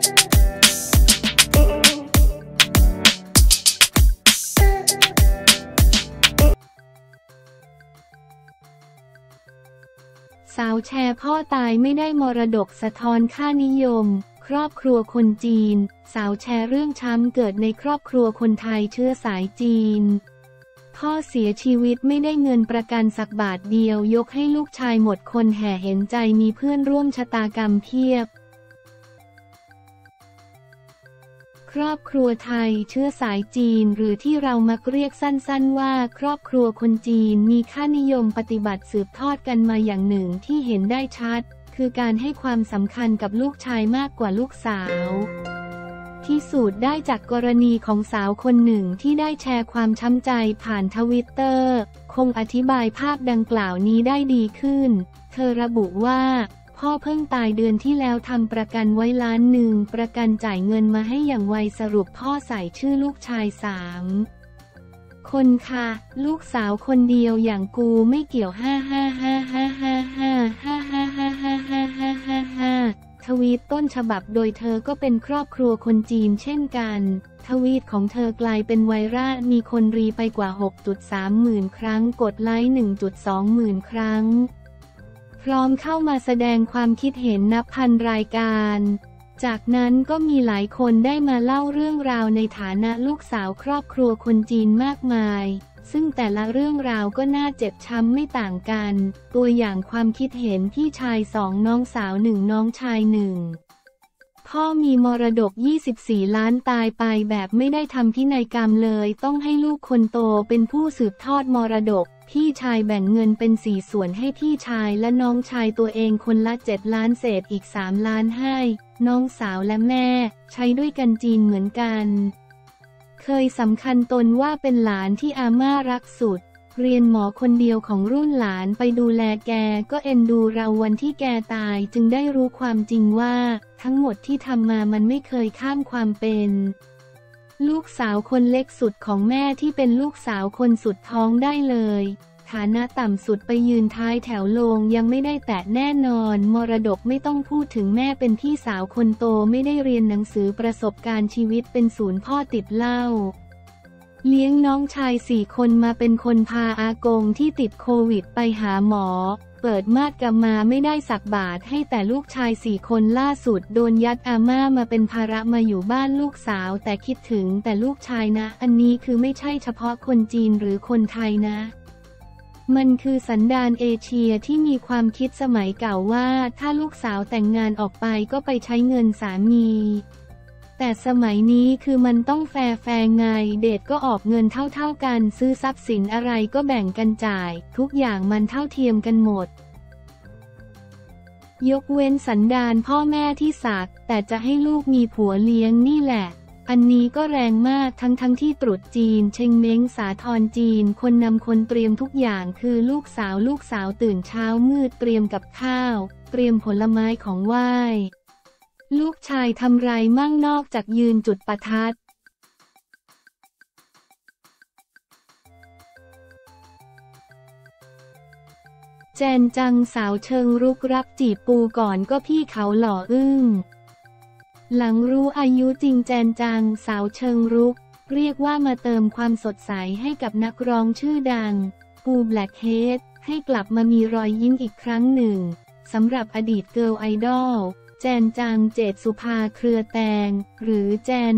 สาวแชร์พ่อตายไม่ได้มรดกสะท้อนค่านิยมครอบครัวคนจีนสาวแชร์เรื่องช้ำเกิดในครอบครัวคนไทยเชื้อสายจีนพ่อเสียชีวิตไม่ได้เงินประกันสักบาทเดียวยกให้ลูกชายหมดคนแห่เห็นใจมีเพื่อนร่วมชะตากรรมเพียบครอบครัวไทยเชื้อสายจีนหรือที่เรามักเรียกสั้นๆว่าครอบครัวคนจีนมีค่านิยมปฏิบัติสืบทอดกันมาอย่างหนึ่งที่เห็นได้ชัดคือการให้ความสำคัญกับลูกชายมากกว่าลูกสาวที่สูตรได้จากกรณีของสาวคนหนึ่งที่ได้แชร์ความช้ำใจผ่านทวิตเตอร์คงอธิบายภาพดังกล่าวนี้ได้ดีขึ้นเธอระบุว่าพ่อเพิ่งตายเดือนที่แล้วทำประกันไว้1,000,000ประกันจ่ายเงินมาให้อย่างไวสรุปพ่อใส่ชื่อลูกชาย3 คนค่ะลูกสาวคนเดียวอย่างกูไม่เกี่ยวทวีตต้นฉบับโดยเธอก็เป็นครอบครัวคนจีนเช่นกันทวีตของเธอกลายเป็นไวรัลมีคนรีไปกว่า 6.3 หมื่นครั้งกดไลค์ 1.2 หมื่นครั้งพร้อมเข้ามาแสดงความคิดเห็นนับพันรายการจากนั้นก็มีหลายคนได้มาเล่าเรื่องราวในฐานะลูกสาวครอบครัวคนจีนมากมายซึ่งแต่ละเรื่องราวก็น่าเจ็บช้ำไม่ต่างกันตัวอย่างความคิดเห็นพี่ชาย2น้องสาว1น้องชาย1พ่อมีมรดก24 ล้านตายไปแบบไม่ได้ทำพินัยกรรมเลยต้องให้ลูกคนโตเป็นผู้สืบทอดมรดกพี่ชายแบ่งเงินเป็น4 ส่วนให้พี่ชายและน้องชายตัวเองคนละ7 ล้านเศษอีก3 ล้านให้น้องสาวและแม่ใช้ด้วยกันจีนเหมือนกันเคยสำคัญตนว่าเป็นหลานที่อาม่ารักสุดเรียนหมอคนเดียวของรุ่นหลานไปดูแลแกก็เอ็นดูเราวันที่แกตายจึงได้รู้ความจริงว่าทั้งหมดที่ทำมามันไม่เคยข้ามความเป็นลูกสาวคนเล็กสุดของแม่ที่เป็นลูกสาวคนสุดท้องได้เลยฐานะต่ำสุดไปยืนท้ายแถวโรงยังไม่ได้แตะแน่นอนมรดกไม่ต้องพูดถึงแม่เป็นพี่สาวคนโตไม่ได้เรียนหนังสือประสบการณ์ชีวิตเป็นศูนย์พ่อติดเหล้าเลี้ยงน้องชาย4 คนมาเป็นคนพาอากงที่ติดโควิดไปหาหมอเปิดมาดกำมาไม่ได้สักบาทให้แต่ลูกชาย4 คนล่าสุดโดนยัดอาม่ามาเป็นภาระมาอยู่บ้านลูกสาวแต่คิดถึงแต่ลูกชายนะอันนี้คือไม่ใช่เฉพาะคนจีนหรือคนไทยนะมันคือสันดานเอเชียที่มีความคิดสมัยเก่าว่าถ้าลูกสาวแต่งงานออกไปก็ไปใช้เงินสามีแต่สมัยนี้คือมันต้องแฟร์ไงเดทก็ออกเงินเท่ากันซื้อทรัพย์สินอะไรก็แบ่งกันจ่ายทุกอย่างมันเท่าเทียมกันหมดยกเว้นสันดานพ่อแม่ที่สักแต่จะให้ลูกมีผัวเลี้ยงนี่แหละอันนี้ก็แรงมากทั้งที่ตรุษจีนเชงเม้งสาทรจีนคนนำคนเตรียมทุกอย่างคือลูกสาวตื่นเช้ามืดเตรียมกับข้าวเตรียมผลไม้ของไหว้ลูกชายทำไรมั่งนอกจากยืนจุดประทัดแจนจังสาวเชิงรุกรับจีบปูก่อนก็พี่เขาหล่ออึ้งหลังรู้อายุจริงแจนจังสาวเชิงรุกเรียกว่ามาเติมความสดใสให้กับนักร้องชื่อดังปูแบล็คเฮดให้กลับมามีรอยยิ้มอีกครั้งหนึ่งสำหรับอดีตเกิร์ลไอดอลแจนจังเจตสุภาเครือแตงหรือแจน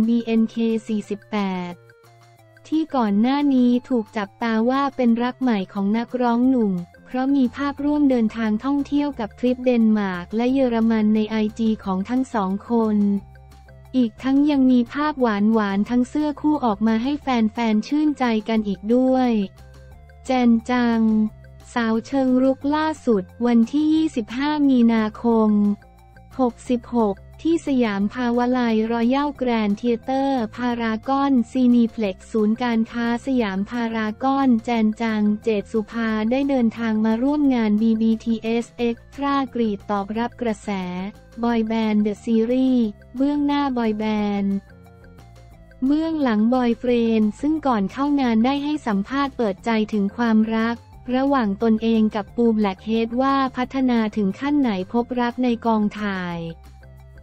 BNK48 ที่ก่อนหน้านี้ถูกจับตาว่าเป็นรักใหม่ของนักร้องหนุ่มเพราะมีภาพร่วมเดินทางท่องเที่ยวกับทริปเดนมาร์กและเยอรมันในIGของทั้ง2 คนอีกทั้งยังมีภาพหวานทั้งเสื้อคู่ออกมาให้แฟนชื่นใจกันอีกด้วยแจนจังสาวเชิงรุกล่าสุดวันที่25 มีนาคม66ที่สยามภาวไลย์รอยัลแกรนด์เธียเตอร์พารากอนซีนีเพล็กซ์ศูนย์การค้าสยามพารากอนแจนจังเจตสุภาได้เดินทางมาร่วมงาน BBTS Extra กรีดตอบรับกระแสบอยแบนด์เดอะซีรีส์เบื้องหน้าบอยแบนด์เบื้องหลังบอยเฟรนด์ซึ่งก่อนเข้างานได้ให้สัมภาษณ์เปิดใจถึงความรักระหว่างตนเองกับปูแบล็คเฮดว่าพัฒนาถึงขั้นไหนพบรักในกองถ่าย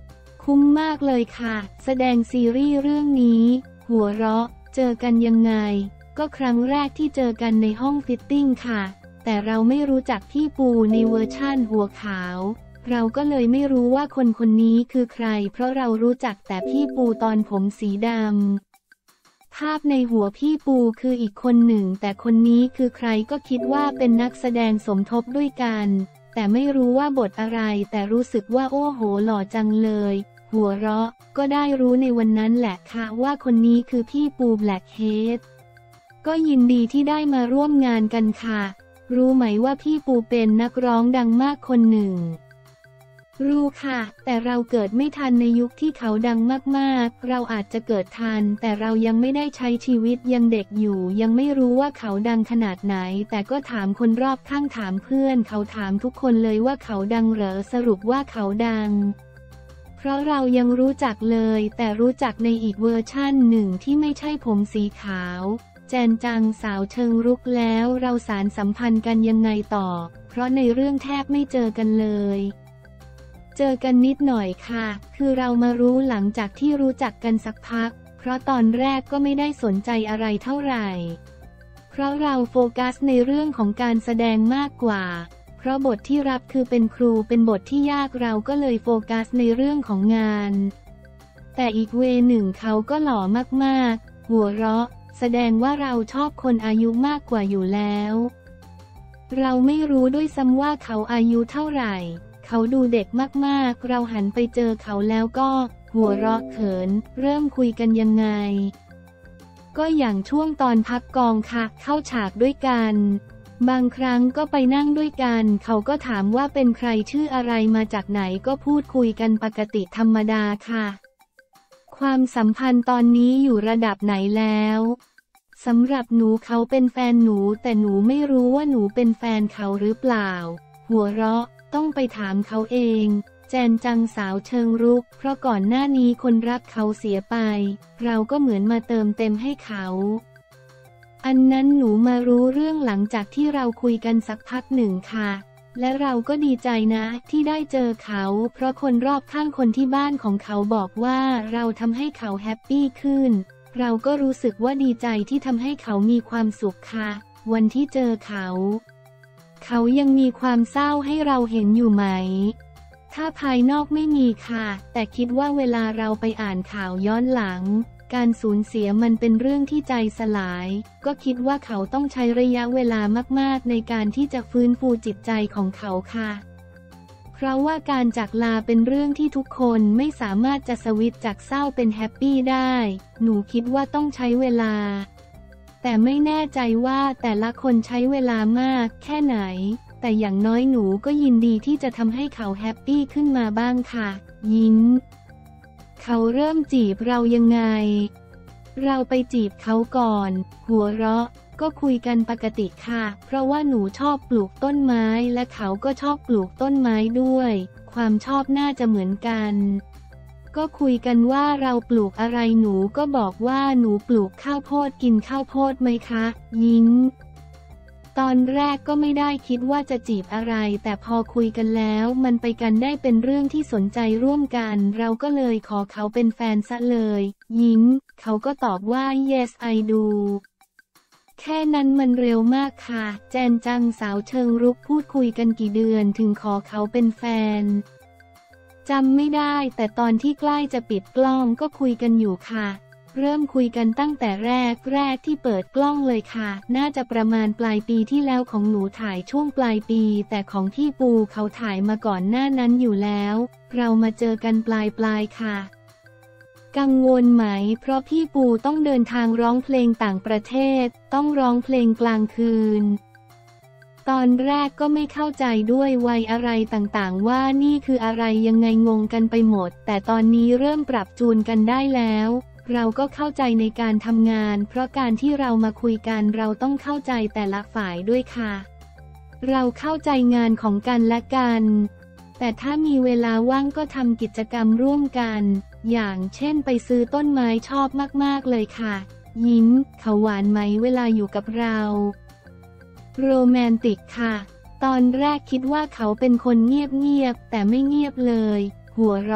คุ้มมากเลยค่ะแสดงซีรีส์เรื่องนี้หัวเราะเจอกันยังไงก็ครั้งแรกที่เจอกันในห้องฟิตติ้งค่ะแต่เราไม่รู้จักพี่ปูในเวอร์ชั่นหัวขาวเราก็เลยไม่รู้ว่าคนคนนี้คือใครเพราะเรารู้จักแต่พี่ปูตอนผมสีดำภาพในหัวพี่ปูคืออีกคนหนึ่งแต่คนนี้คือใครก็คิดว่าเป็นนักแสดงสมทบด้วยกันแต่ไม่รู้ว่าบทอะไรแต่รู้สึกว่าโอ้โหหล่อจังเลยหัวเราะก็ได้รู้ในวันนั้นแหละค่ะว่าคนนี้คือพี่ปูแบล็คเฮดก็ยินดีที่ได้มาร่วมงานกันค่ะรู้ไหมว่าพี่ปูเป็นนักร้องดังมากคนหนึ่งรู้ค่ะแต่เราเกิดไม่ทันในยุคที่เขาดังมากๆเราอาจจะเกิดทันแต่เรายังไม่ได้ใช้ชีวิตยังเด็กอยู่ยังไม่รู้ว่าเขาดังขนาดไหนแต่ก็ถามคนรอบข้างถามเพื่อนเขาถามทุกคนเลยว่าเขาดังเหรอสรุปว่าเขาดังเพราะเรายังรู้จักเลยแต่รู้จักในอีกเวอร์ชั่นหนึ่งที่ไม่ใช่ผมสีขาวแจนจังสาวเชิงรุกแล้วเราสานสัมพันธ์กันยังไงต่อเพราะในเรื่องแทบไม่เจอกันเลยเจอกันนิดหน่อยค่ะคือเรามารู้หลังจากที่รู้จักกันสักพักเพราะตอนแรกก็ไม่ได้สนใจอะไรเท่าไหร่เพราะเราโฟกัสในเรื่องของการแสดงมากกว่าเพราะบทที่รับคือเป็นครูเป็นบทที่ยากเราก็เลยโฟกัสในเรื่องของงานแต่อีกเวหนึ่งเขาก็หล่อมากๆหัวเราะแสดงว่าเราชอบคนอายุมากกว่าอยู่แล้วเราไม่รู้ด้วยซ้ำว่าเขาอายุเท่าไหร่เขาดูเด็กมากๆเราหันไปเจอเขาแล้วก็หัวเราะเขินเริ่มคุยกันยังไงก็อย่างช่วงตอนพักกองค่ะเข้าฉากด้วยกันบางครั้งก็ไปนั่งด้วยกันเขาก็ถามว่าเป็นใครชื่ออะไรมาจากไหนก็พูดคุยกันปกติธรรมดาค่ะความสัมพันธ์ตอนนี้อยู่ระดับไหนแล้วสำหรับหนูเขาเป็นแฟนหนูแต่หนูไม่รู้ว่าหนูเป็นแฟนเขาหรือเปล่าหัวเราะต้องไปถามเขาเองแจนจังสาวเชิงรุกเพราะก่อนหน้านี้คนรักเขาเสียไปเราก็เหมือนมาเติมเต็มให้เขาอันนั้นหนูมารู้เรื่องหลังจากที่เราคุยกันสักพักหนึ่งค่ะและเราก็ดีใจนะที่ได้เจอเขาเพราะคนรอบข้างคนที่บ้านของเขาบอกว่าเราทำให้เขาแฮปปี้ขึ้นเราก็รู้สึกว่าดีใจที่ทำให้เขามีความสุขค่ะวันที่เจอเขายังมีความเศร้าให้เราเห็นอยู่ไหมถ้าภายนอกไม่มีค่ะแต่คิดว่าเวลาเราไปอ่านข่าวย้อนหลังการสูญเสียมันเป็นเรื่องที่ใจสลายก็คิดว่าเขาต้องใช้ระยะเวลามากๆในการที่จะฟื้นฟูจิตใจของเขาค่ะเพราะว่าการจากลาเป็นเรื่องที่ทุกคนไม่สามารถจะสวิตช์จากเศร้าเป็นแฮปปี้ได้หนูคิดว่าต้องใช้เวลาแต่ไม่แน่ใจว่าแต่ละคนใช้เวลามากแค่ไหนแต่อย่างน้อยหนูก็ยินดีที่จะทำให้เขาแฮปปี้ขึ้นมาบ้างค่ะยิ้มเขาเริ่มจีบเรายังไงเราไปจีบเขาก่อนหัวเราะก็คุยกันปกติค่ะเพราะว่าหนูชอบปลูกต้นไม้และเขาก็ชอบปลูกต้นไม้ด้วยความชอบน่าจะเหมือนกันก็คุยกันว่าเราปลูกอะไรหนูก็บอกว่าหนูปลูกข้าวโพดกินข้าวโพดไหมคะยิ้มตอนแรกก็ไม่ได้คิดว่าจะจีบอะไรแต่พอคุยกันแล้วมันไปกันได้เป็นเรื่องที่สนใจร่วมกันเราก็เลยขอเขาเป็นแฟนซะเลยยิ้มเขาก็ตอบว่า yes I do แค่นั้นมันเร็วมากค่ะแจนจังสาวเชิงรุกพูดคุยกันกี่เดือนถึงขอเขาเป็นแฟนจำไม่ได้แต่ตอนที่ใกล้จะปิดกล้องก็คุยกันอยู่ค่ะเริ่มคุยกันตั้งแต่แรกที่เปิดกล้องเลยค่ะน่าจะประมาณปลายปีที่แล้วของหนูถ่ายช่วงปลายปีแต่ของพี่ปูเขาถ่ายมาก่อนหน้านั้นอยู่แล้วเรามาเจอกันปลายค่ะกังวลไหมเพราะพี่ปูต้องเดินทางร้องเพลงต่างประเทศต้องร้องเพลงกลางคืนตอนแรกก็ไม่เข้าใจด้วยวัยอะไรต่างๆว่านี่คืออะไรยังไงงงกันไปหมดแต่ตอนนี้เริ่มปรับจูนกันได้แล้วเราก็เข้าใจในการทำงานเพราะการที่เรามาคุยกันเราต้องเข้าใจแต่ละฝ่ายด้วยค่ะเราเข้าใจงานของกันและกันแต่ถ้ามีเวลาว่างก็ทำกิจกรรมร่วมกันอย่างเช่นไปซื้อต้นไม้ชอบมากๆเลยค่ะยิ้มเขาหวานไหมเวลาอยู่กับเราโรแมนติกค่ะตอนแรกคิดว่าเขาเป็นคนเงียบๆแต่ไม่เงียบเลยหัวเราะ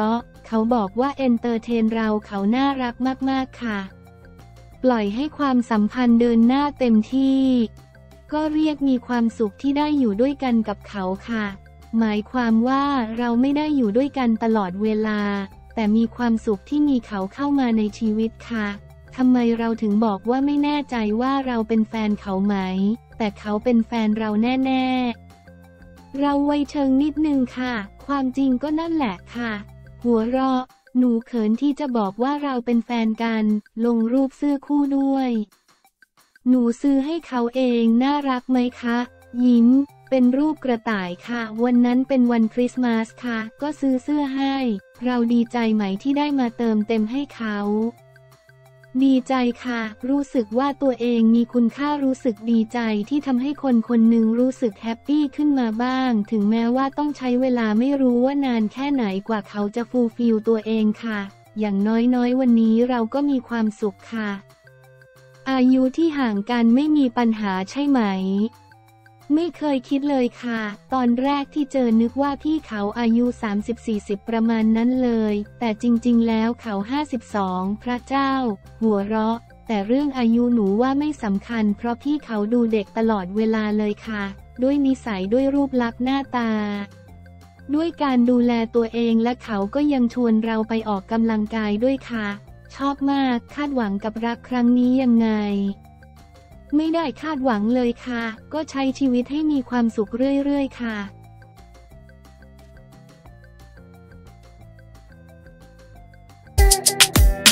เขาบอกว่าเอนเตอร์เทนเราเขาน่ารักมากๆค่ะปล่อยให้ความสัมพันธ์เดินหน้าเต็มที่ก็เรียกมีความสุขที่ได้อยู่ด้วยกันกับเขาค่ะหมายความว่าเราไม่ได้อยู่ด้วยกันตลอดเวลาแต่มีความสุขที่มีเขาเข้ามาในชีวิตค่ะทำไมเราถึงบอกว่าไม่แน่ใจว่าเราเป็นแฟนเขาไหมแต่เขาเป็นแฟนเราแน่ๆเราไวเชิงนิดนึงค่ะความจริงก็นั่นแหละค่ะหัวเราะหนูเขินที่จะบอกว่าเราเป็นแฟนกันลงรูปเสื้อคู่ด้วยหนูซื้อให้เขาเองน่ารักไหมคะยิ้มเป็นรูปกระต่ายค่ะวันนั้นเป็นวันคริสต์มาสค่ะก็ซื้อเสื้อให้เราดีใจไหมที่ได้มาเติมเต็มให้เขาดีใจค่ะรู้สึกว่าตัวเองมีคุณค่ารู้สึกดีใจที่ทำให้คนคนหนึ่งรู้สึกแฮปปี้ขึ้นมาบ้างถึงแม้ว่าต้องใช้เวลาไม่รู้ว่านานแค่ไหนกว่าเขาจะฟูลฟิลตัวเองค่ะอย่างน้อยๆวันนี้เราก็มีความสุขค่ะอายุที่ห่างกันไม่มีปัญหาใช่ไหมไม่เคยคิดเลยค่ะตอนแรกที่เจอนึกว่าพี่เขาอายุ30-40ประมาณนั้นเลยแต่จริงๆแล้วเขา52พระเจ้าหัวเราะแต่เรื่องอายุหนูว่าไม่สำคัญเพราะพี่เขาดูเด็กตลอดเวลาเลยค่ะด้วยนิสัยด้วยรูปลักษณ์หน้าตาด้วยการดูแลตัวเองและเขาก็ยังชวนเราไปออกกำลังกายด้วยค่ะชอบมากคาดหวังกับรักครั้งนี้ยังไงไม่ได้คาดหวังเลยค่ะก็ใช้ชีวิตให้มีความสุขเรื่อยๆค่ะ